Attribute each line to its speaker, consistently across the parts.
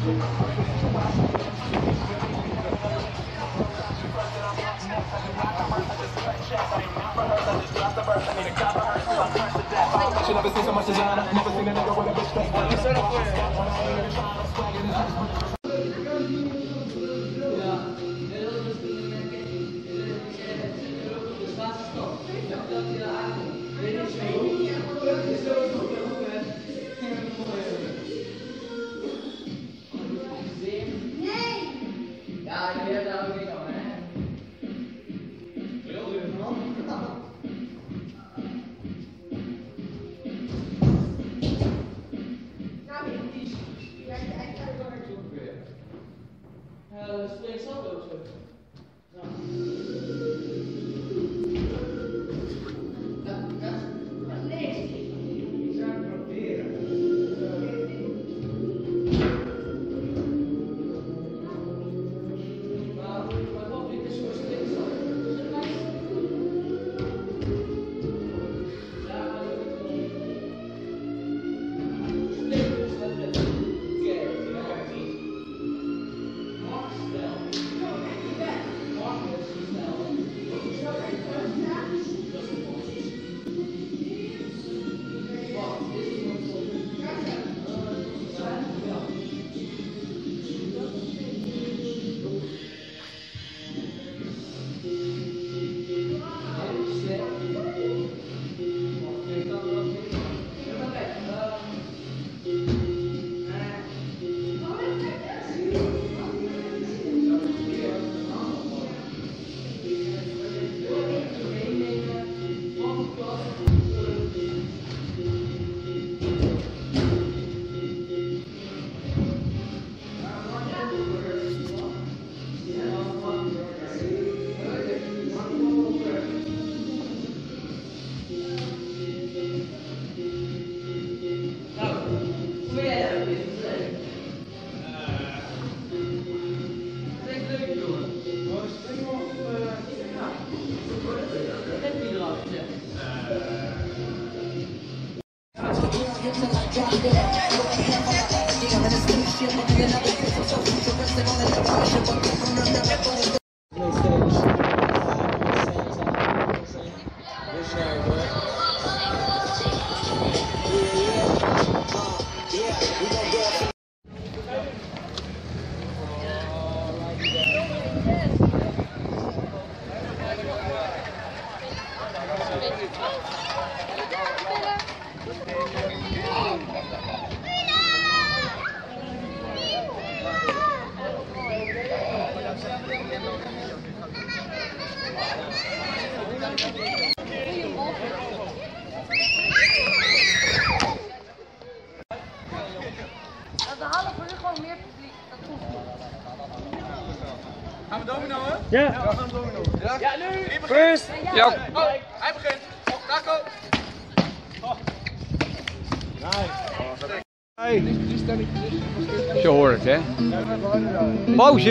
Speaker 1: She never seen so much designer, never seen a nigga with a bitch straight.
Speaker 2: Gaan we domino, hè?
Speaker 3: Ja.
Speaker 2: Ja, we gaan domino. Ja, ja nu!
Speaker 3: First!
Speaker 2: Ja. Oh, hij begint. Rako!
Speaker 3: Hey. Je hoort het, hè? Pauze!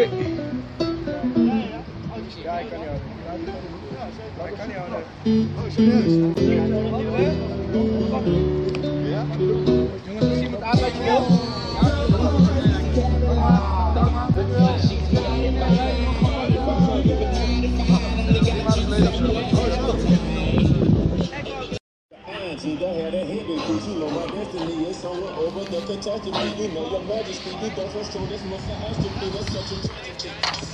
Speaker 2: Ja, ik kan niet houden. Ik kan niet houden. Oh, serieus? Ja? Jongens, als iemand aan wat je wil.
Speaker 4: Go ahead and hit me, cause you know my destiny is somewhere over the catastrophe. You know your majesty, you don't for sure this must have to be that's such a tragedy.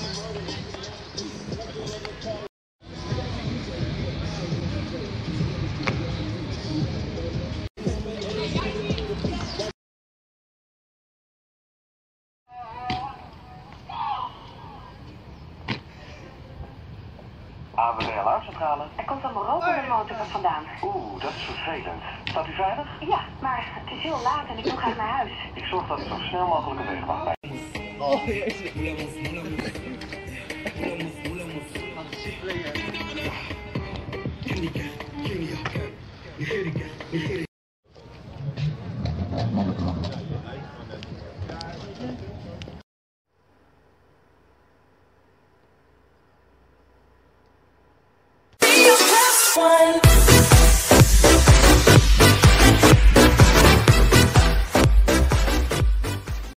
Speaker 5: ANWB Alarmcentrale.
Speaker 6: Er komt allemaal rook op de motor vandaan.
Speaker 5: Oeh, dat is vervelend. Staat u veilig?
Speaker 6: Ja, maar het is heel laat en ik wil graag naar huis.
Speaker 5: Ik zorg dat u zo snel mogelijk een weg mag.
Speaker 2: Oh, jezus.
Speaker 1: One.